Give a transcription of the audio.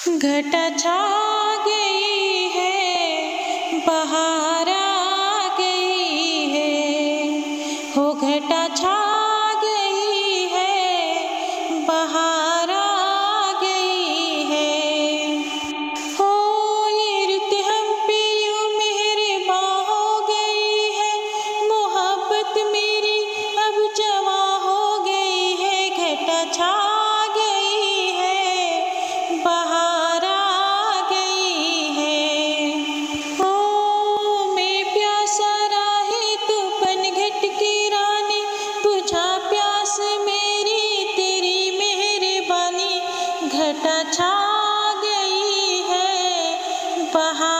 घटा छा गई है, बहार आ गई है, हो घटा छा गई है, बहार आ गई है। हो ये रुत हम पे यूं मेहरबां हो गई है, मोहब्बत मेरी अब जवां हो गई है। घटा छा गई है, बहार आ गई है। हो मैं प्यासा राहे तो पनघट की रानी, बुझा प्यास मेरी तेरी मेहरबानी। घटा छा गई है, बहार